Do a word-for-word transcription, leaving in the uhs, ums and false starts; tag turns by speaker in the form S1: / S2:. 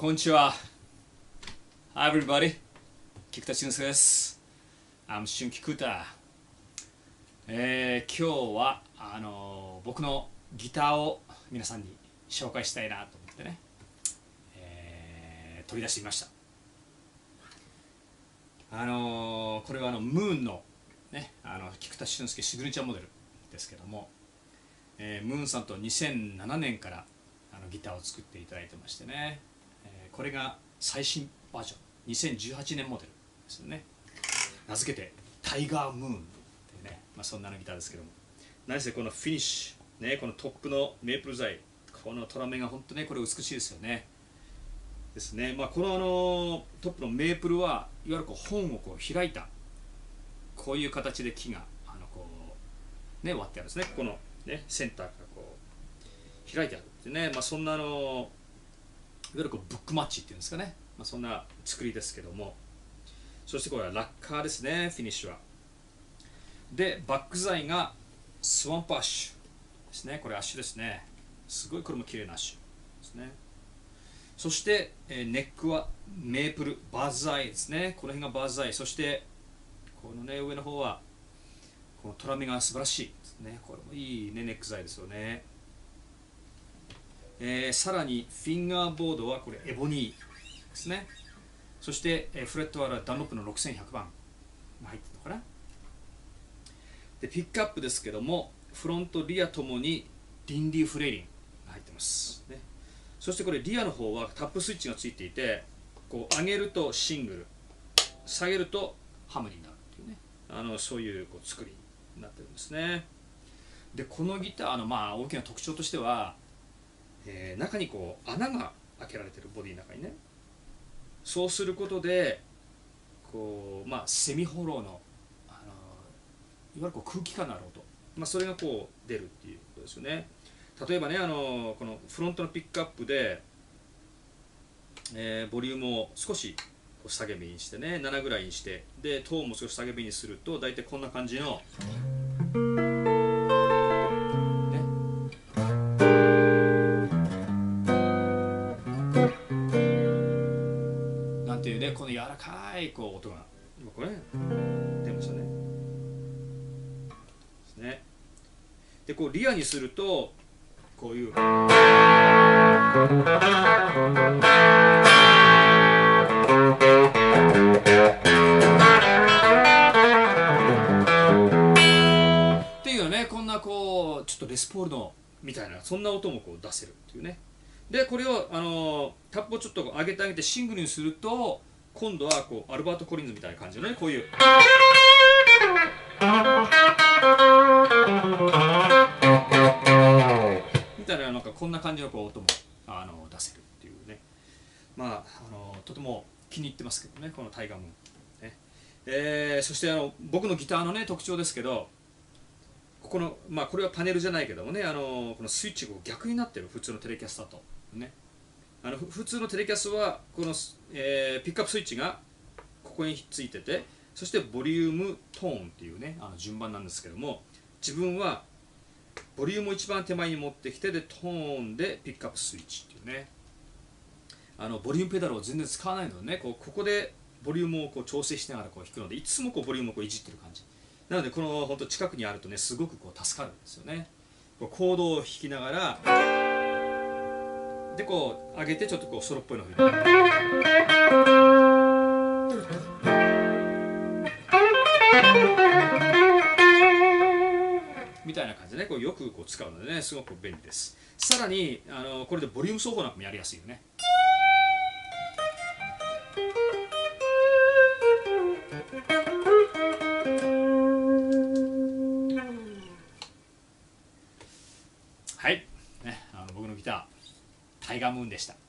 S1: こんにちは。Hi everybody。菊田俊介です。I'm 春菊田。えー、今日はあのー僕のギターを皆さんに紹介したいなと思ってね、えー取り出してみました。あのーこれはあのムーンのね、あの菊田俊介シグネチャーモデルですけども、えームーンさんとにせんななねんからあのギターを作っていただいてましてね、えーこれが最新バージョンにせんじゅうはちねんモデルですよね。名付けてタイガームーンってね、まあ、そんなのギターですけども、何せこのフィニッシュ、ね、このトップのメープル材、このトラメが本当ねこれ美しいですよね。ですね。まあ、このあのトップのメープルはいわゆるこう本をこう開いたこういう形で木があのこうね割ってあるんですね。ここのねセンターからこう開いてあるってね、まあ、そんなあのいわゆるこうブックマッチっていうんですかね、まあ、そんな作りですけども、そしてこれはラッカーですね、フィニッシュは。でバック材がスワンプアッシュですね。これアッシュですね。すごいこれも綺麗なアッシュですね。そして、えー、ネックはメープルバーズアイですね。この辺がバーズアイ。そしてこのね上の方はこのトラメが素晴らしいですね。これもいいねネック材ですよね。えー、さらにフィンガーボードはこれエボニーですね。そして、えー、フレットはダンロップのろくせんひゃくばんが入ってるのかな。でピックアップですけども、フロントリアともにリンディーフレーリンが入ってます、ね。そしてこれリアの方はタップスイッチがついていて、こう上げるとシングル、下げるとハムになるっていうね、あのそういうこう作りになってるんですね。でこのギターのまあ大きな特徴としては、えー、中にこう穴が開けられてる、ボディの中にね。そうすることでこう、まあ、セミホローの、あのいわゆるこう空気感のある音、まあ、それがこう出るっていうことですよね。例えばね、あのこのフロントのピックアップで、えー、ボリュームを少しこう下げ目にしてね、ななぐらいにして、でトーンも少し下げ目にすると大体こんな感じのっていうね、この柔らかいこう音が今これ出ましたね。ですね。でこうリアにするとこういうっていうね、こんなこうちょっとレスポールのみたいなそんな音もこう出せるっていうね。でこれをあのタップをちょっと上げてあげてシングルにすると、今度はこうアルバート・コリンズみたいな感じのね、こういうみたいな、なんかこんな感じのこう音もあの出せるっていうね。まああのとても気に入ってますけどね、このタイガームーン、ね。えー、そしてあの僕のギターのね特徴ですけど、ここのまあこれはパネルじゃないけどもね、あのこのスイッチが逆になってる、普通のテレキャスだとね。あの普通のテレキャスはこの、えー、ピックアップスイッチがここについてて、そしてボリュームトーンっていうねあの順番なんですけども、自分はボリュームを一番手前に持ってきて、でトーンでピックアップスイッチっていうね、あのボリュームペダルを全然使わないのでね、こうここでボリュームをこう調整しながらこう弾くので、いつもこうボリュームをこういじってる感じなので、この本当近くにあるとねすごくこう助かるんですよね。こうコードを弾きながらでこう上げてちょっとこうソロっぽいのを吹いてみたいな感じでね、こうよくこう使うのでね、すごく便利です。さらにあのこれでボリューム奏法なんかもやりやすいよね。はい、ね、あの僕のギタータイガームーンでした。